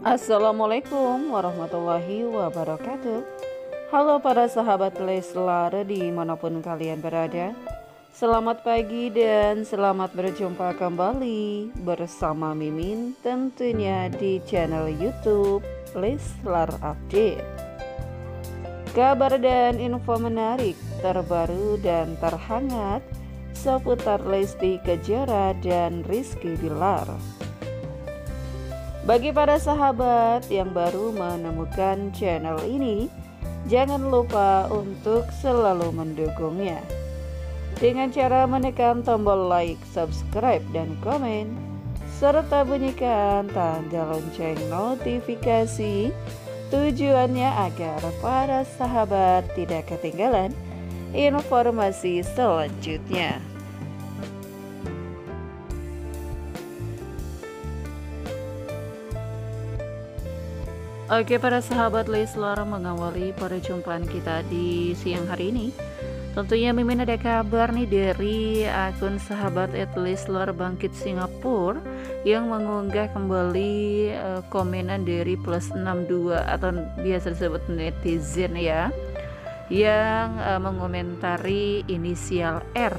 Assalamualaikum warahmatullahi wabarakatuh. Halo para sahabat Leslar dimanapun kalian berada. Selamat pagi dan selamat berjumpa kembali bersama Mimin tentunya di channel YouTube Leslar Update. Kabar dan info menarik, terbaru dan terhangat seputar Lesti Kejora dan Rizky Bilar. Bagi para sahabat yang baru menemukan channel ini, jangan lupa untuk selalu mendukungnya dengan cara menekan tombol like, subscribe, dan komen, serta bunyikan tanda lonceng notifikasi. Tujuannya agar para sahabat tidak ketinggalan informasi selanjutnya. Oke para sahabat Leslar, mengawali perjumpaan kita di siang hari ini, tentunya Mimin ada kabar nih dari akun sahabat @Leslar Bangkit Singapura yang mengunggah kembali komenan dari +62 atau biasa disebut netizen ya, yang mengomentari inisial R.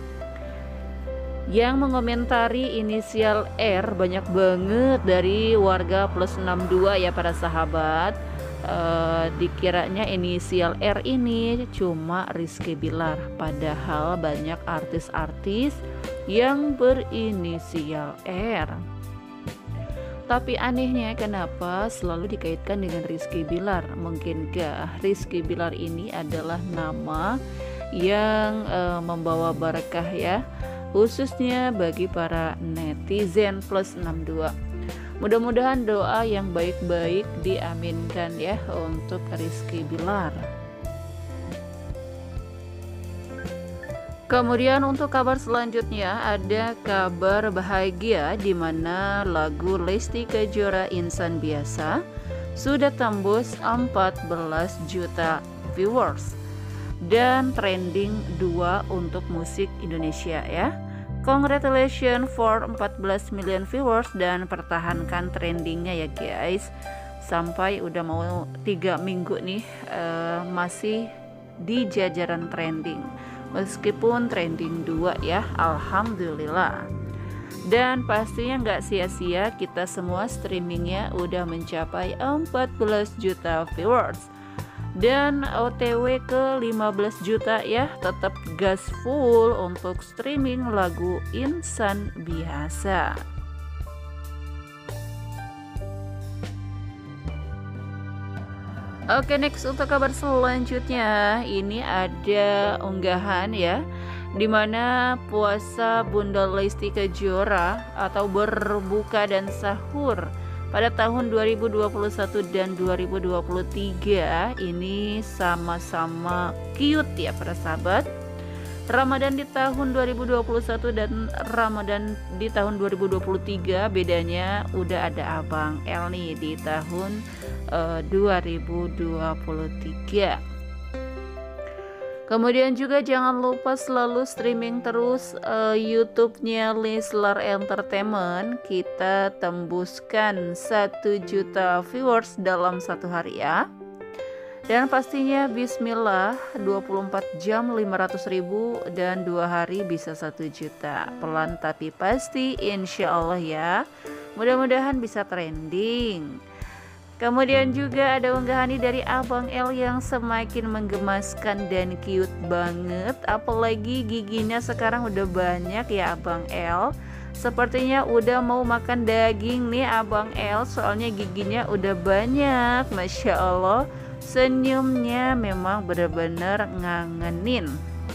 Yang mengomentari inisial R banyak banget dari warga +62 ya para sahabat. Dikiranya inisial R ini cuma Rizky Bilar, padahal banyak artis-artis yang berinisial R. Tapi anehnya kenapa selalu dikaitkan dengan Rizky Bilar? Mungkinkah Rizky Bilar ini adalah nama yang membawa berkah ya, khususnya bagi para netizen +62. Mudah-mudahan doa yang baik-baik diaminkan ya untuk Rizky Bilar. Kemudian untuk kabar selanjutnya ada kabar bahagia di mana lagu Lesti Kejora Insan Biasa sudah tembus 14 juta viewers dan trending 2 untuk musik Indonesia ya. Congratulations for 14 million viewers dan pertahankan trendingnya ya guys, sampai udah mau 3 minggu nih masih di jajaran trending meskipun trending 2 ya, alhamdulillah. Dan pastinya nggak sia-sia, kita semua streamingnya udah mencapai 14 juta viewers dan OTW ke 15 juta ya. Tetap gas full untuk streaming lagu Insan Biasa. Oke, next untuk kabar selanjutnya ini ada unggahan ya, dimana puasa Bunda Lesti Kejora atau berbuka dan sahur pada tahun 2021 dan 2023 ini sama-sama cute ya para sahabat. Ramadan di tahun 2021 dan Ramadan di tahun 2023 bedanya udah ada Abang L nih di tahun 2023. Kemudian juga jangan lupa selalu streaming terus YouTube-nya Leslar Entertainment. Kita tembuskan 1 juta viewers dalam 1 hari ya. Dan pastinya bismillah 24 jam 500.000 dan 2 hari bisa 1 juta. Pelan tapi pasti insya Allah ya. Mudah-mudahan bisa trending. Kemudian juga ada unggahan dari Abang L yang semakin menggemaskan dan cute banget. Apalagi giginya sekarang udah banyak ya Abang L. Sepertinya udah mau makan daging nih Abang L, soalnya giginya udah banyak. Masya Allah, senyumnya memang benar-benar ngangenin.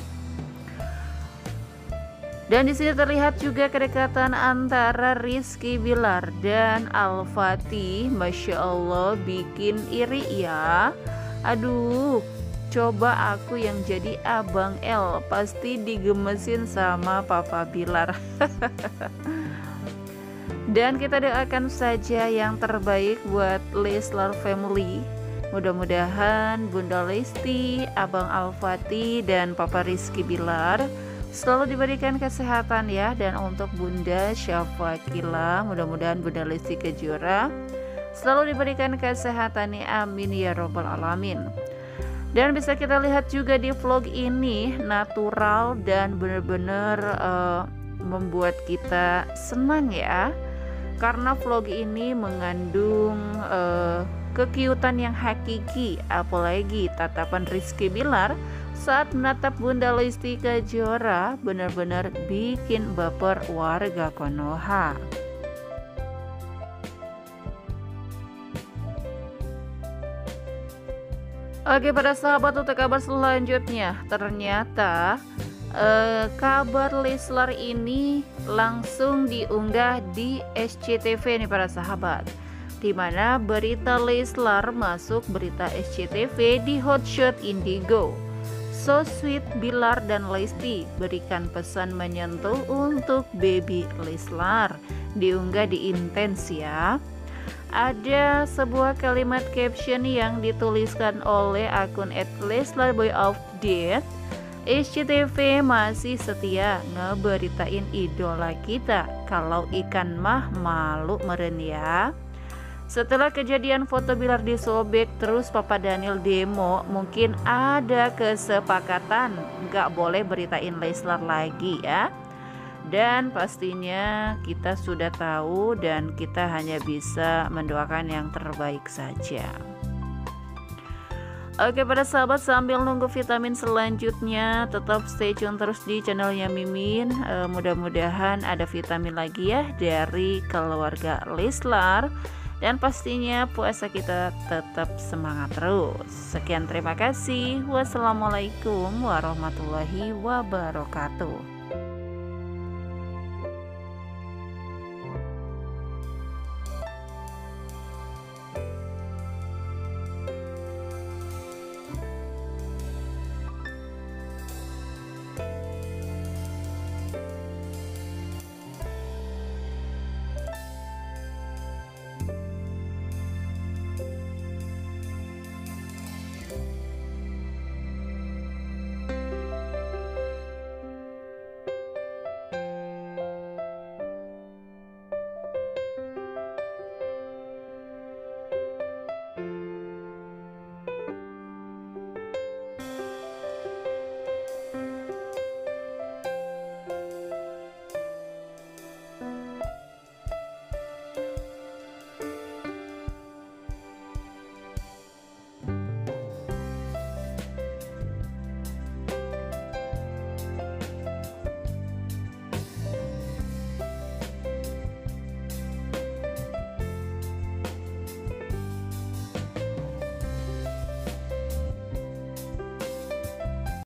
Dan di sini terlihat juga kedekatan antara Rizky Bilar dan Al-Fatih. Masya Allah, bikin iri ya. Aduh, coba aku yang jadi Abang L, pasti digemesin sama Papa Bilar. Dan kita doakan saja yang terbaik buat Leslar Family. Mudah-mudahan Bunda Lesti, Abang Al-Fatih, dan Papa Rizky Bilar selalu diberikan kesehatan ya. Dan untuk Bunda Syafaqila, mudah-mudahan Bunda Lesti Kejora selalu diberikan kesehatannya, amin ya robbal alamin. Dan bisa kita lihat juga di vlog ini natural dan benar-benar membuat kita senang ya, karena vlog ini mengandung kekiutan yang hakiki, apalagi tatapan Rizky Bilar saat menatap Bunda Lesti Kejora benar-benar bikin baper warga Konoha. Oke para sahabat, untuk kabar selanjutnya ternyata kabar Leslar ini langsung diunggah di SCTV nih para sahabat, dimana berita Leslar masuk berita SCTV di Hotshot Indigo. So sweet, Bilar dan Lesti berikan pesan menyentuh untuk baby Leslar, diunggah di Intens ya. Ada sebuah kalimat caption yang dituliskan oleh akun @leslarboyofdeath. SCTV masih setia ngeberitain idola kita, kalau ikan mah malu meren ya. Setelah kejadian foto Bilar disobek terus Papa Daniel demo, mungkin ada kesepakatan nggak boleh beritain Leslar lagi ya. Dan pastinya kita sudah tahu dan kita hanya bisa mendoakan yang terbaik saja. Oke para sahabat, sambil nunggu vitamin selanjutnya tetap stay tune terus di channelnya Mimin. Mudah-mudahan ada vitamin lagi ya dari keluarga Leslar, dan pastinya puasa kita tetap semangat terus. Sekian, terima kasih. Wassalamualaikum warahmatullahi wabarakatuh.